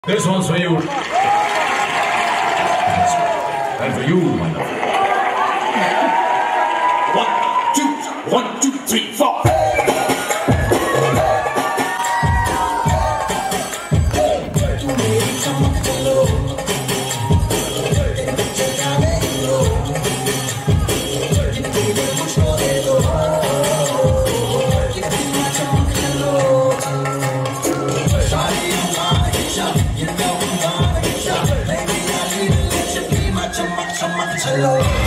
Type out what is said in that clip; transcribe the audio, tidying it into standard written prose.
This one's for you. And for you, my love. 1, 2, 3, 4. Challo.